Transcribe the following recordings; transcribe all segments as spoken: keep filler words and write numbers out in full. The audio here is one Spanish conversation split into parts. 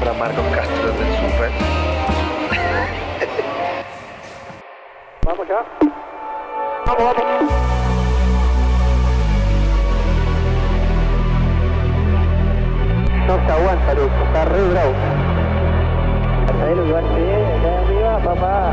para Marcos Castro del Super. Vamos ya. Vamos, vamos. No se aguanta, Lucho, está re bravo. Ahí lo llevaste bien, acá arriba, papá.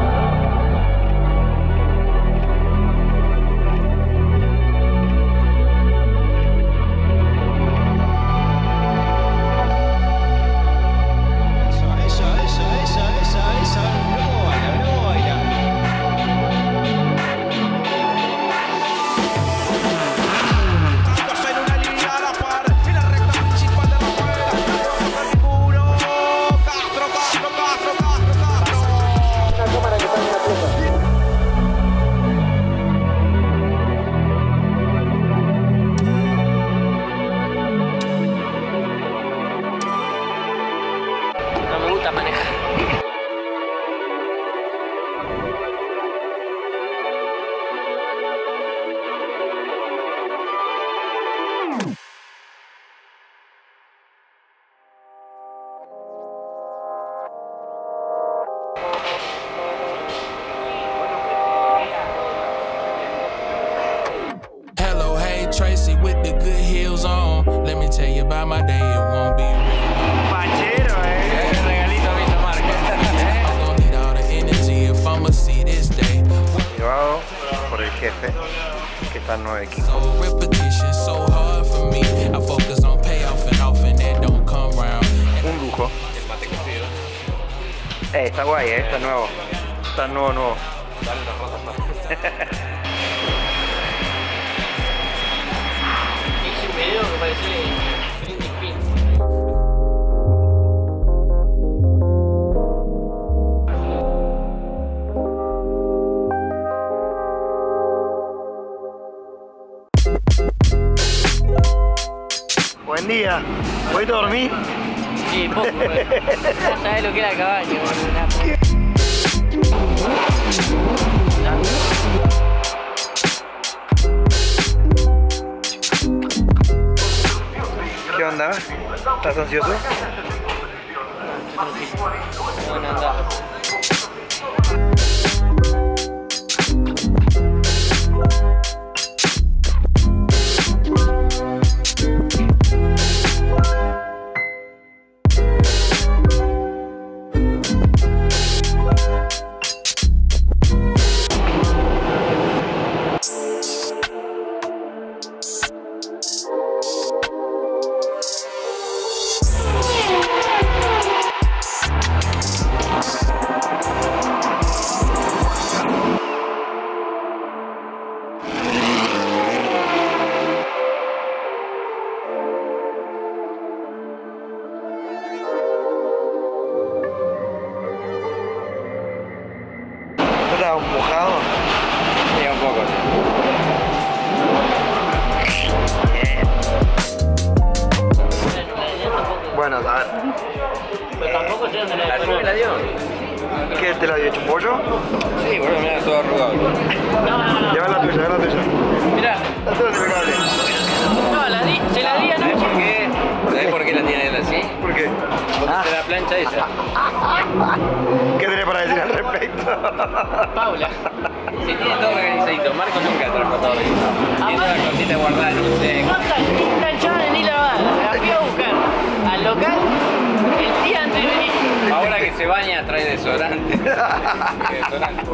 Tracy with the good heels on. Let me tell you about my day, it won't be real. Pachero, eh. El regalito a Vito Márquez. I'm gonna need all the energy if I'ma see this day. Llevado por el jefe, que está en nueve equipos. So repetition so hard for me. I focus on payoff and often that don't come round. Un lujo. El mate cocido. Eh, está guay, eh, está nuevo. Está nuevo, nuevo. Dale unas rosas más. Hice un video que parece Britney Spears. Buen día. ¿Voy a dormir? Sí, poco, güey. No sabés lo que era el caballo, boludo. ¿Qué onda? ¿Estás ansioso? Bueno, anda. ¿Estás mojado? Sí, un poco. Bien. Bueno, a ver. Pero tampoco sé dónde la ¿La lluvia la dio? ¿Qué te la dio hecho un pollo? Sí, boludo, mira, todo arrugado. No, no, no. Lleva la tuya, lleva la tuya. Mirá. La tuya impecable. No, la di, se la di ¿Sabes anoche. por qué? ¿Sabes por qué la tiene él así? ¿Por qué? Porque se la plancha ella. ¿Qué tenés para decir al respecto? Paula. Si tiene todo organizadito, Marco nunca trajo todo organizado. Tiene toda la cosita guardada en un seco. No está ni planchada ni lavada. La fui a buscar al local el día antes de venir. Ahora que se baña trae desodorante. Desodorante.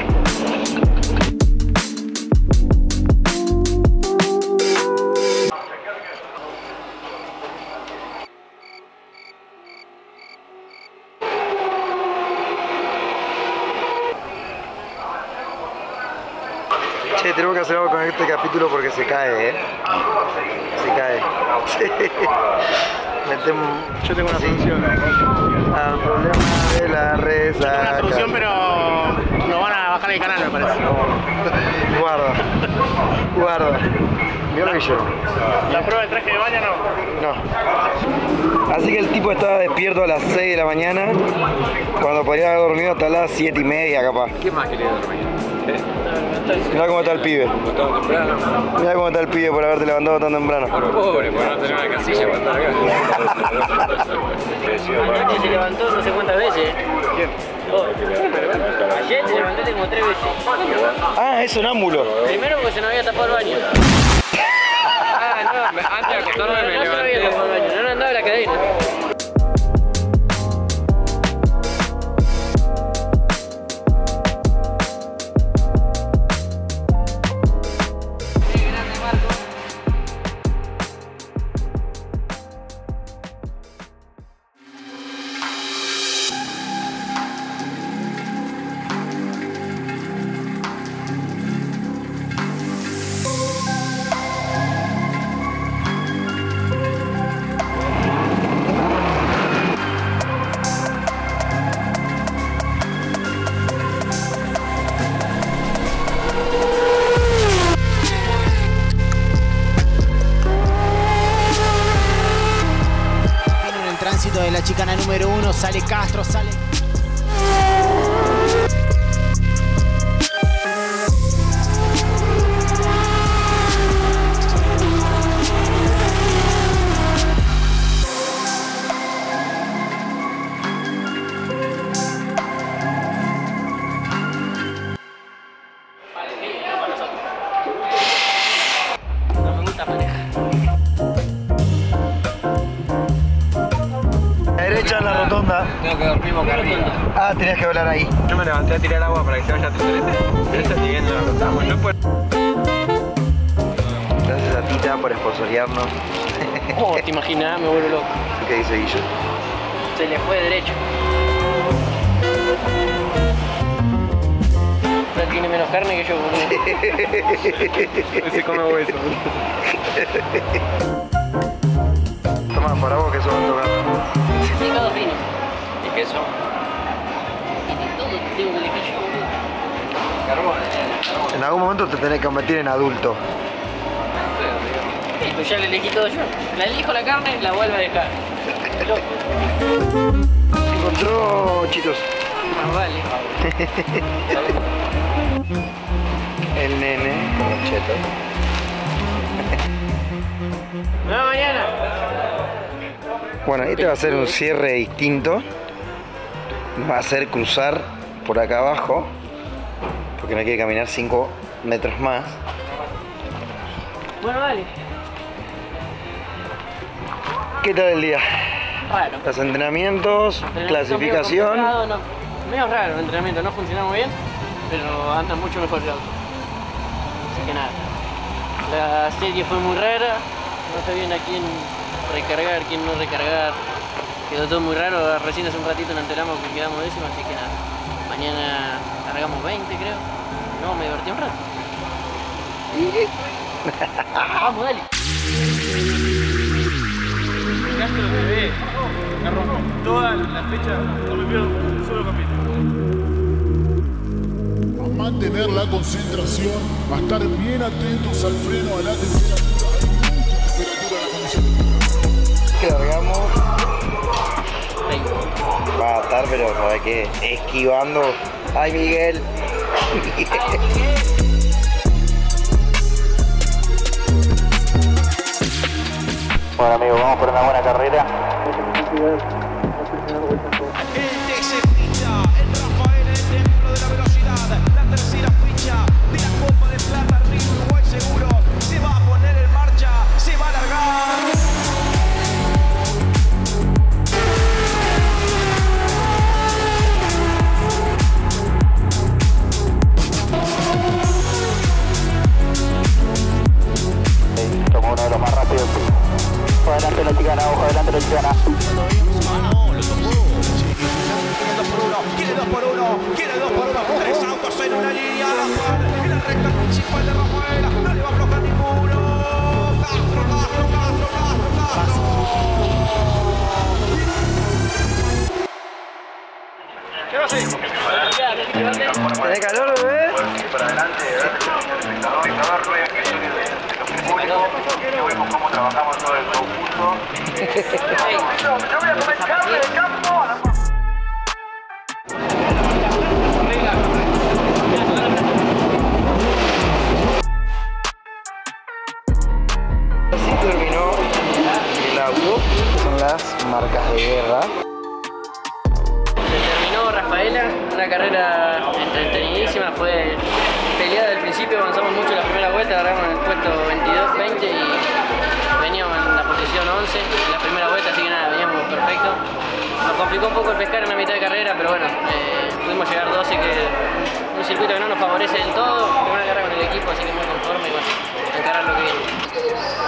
Che, tenemos que hacer algo con este capítulo porque se cae, ¿eh? Se cae. Sí. Metemos... Yo tengo una solución. Al problema de la resaca. Tengo una solución, pero nos van a bajar el canal, me parece. Guarda. Guarda. Mira lo que yo. La prueba del traje de baño no. No. Así que el tipo estaba despierto a las seis de la mañana, cuando podría haber dormido hasta las siete y media capaz. ¿Qué más querés dormir? ¿Eh? Mirá cómo está el pibe. Todo temprano. Mirá cómo está el pibe por haberte levantado tan temprano. Pobre, por no tener una casilla para estar acá. Anoche se levantó no sé cuántas veces. ¿Quién? Vos. Ayer te levantaste como tres veces. Ah, es sonámbulo. Primero porque se nos había tapado el baño. Ah, no, me- antes de acostarme me No se nos había levanté. tapado el baño, no nos andaba la cadena. En el tránsito de la chicana número uno sale Castro, sale. No me gusta manejar. A la derecha en la rotonda. Tengo que dormir boca arriba. Ah, tenías que hablar ahí. Yo me levanté a tirar agua para que se vaya a Tendrete. Pero está siguiendo la contamos. Yo pues. Gracias a Tita por sponsorearnos. Oh, te imaginas, me vuelvo loco. ¿Qué dice Guillo? Se le fue derecho. Pero tiene menos carne que yo, boludo. Ese come hueso. Toma, para vos que sos un tocado. Picado fino. ¿Y queso? Y de todo te tengo que elegir yo, boludo. Carbón. En algún momento te tenés que convertir en adulto. Y pues ya le elegí todo yo. La elijo la carne, la vuelvo a dejar. Loco. Encontró chitos. Más vale. El nene con los chetos. Nos vemos mañana. Bueno, este va a ser un cierre distinto. Va a ser cruzar por acá abajo. Porque no quiere caminar cinco metros más. Bueno, dale. ¿Qué tal el día? Raro. Los entrenamientos, Entrenamiento clasificación. Medio, complicado, no, medio raro el entrenamiento, no funcionamos bien, pero anda mucho mejor el auto. Así que nada. La serie fue muy rara, no sabían a quién recargar, quién no recargar. Quedó todo muy raro, recién hace un ratito nos enteramos que quedamos décimos, así que nada. Mañana cargamos veinte creo. No, me divertí un rato. Vamos, dale. Castro T V agarró toda la fecha, volvió un solo capítulo. A mantener la concentración, a estar bien atentos al freno, a la temperatura, hay mucha temperatura en la condición. Que largamos. veinte. Va a estar, pero ¿sabes qué? Esquivando. ¡Ay, Miguel! Bueno, amigos, vamos por una buena carrera. El T se ficha, el Rafael en el templo de la velocidad, la tercera ficha de la Copa de Plata, Río Uruguay seguro, se va a poner en marcha, se va a alargar. Como uno de los más rápidos. Adelante la chicana, ojo, adelante la chicana. Quiere dos por uno, quiere dos por uno, tres autos en una línea, Rafael, en la recta principal de Rafaela, no le va a aflojar ninguno. Castro, Castro, Castro, Castro, Castro. ¿Qué va a hacer? ¿Tenés calor, bebé? Para adelante, espectador y cada rueda que viene de los públicos, que vemos cómo trabajamos todo el conjunto. Yo voy a comer carne de campo. las marcas de guerra. Se terminó Rafaela, una carrera entretenidísima, fue peleada del principio, avanzamos mucho en la primera vuelta, agarramos en el puesto veintidós veinte y veníamos en la posición once en la primera vuelta, así que nada, veníamos perfecto. Nos complicó un poco el pescar en la mitad de carrera, pero bueno, eh, pudimos llegar doce, que un circuito que no nos favorece del todo, primera carrera con el equipo, así que muy conforme y bueno, encarar lo que viene.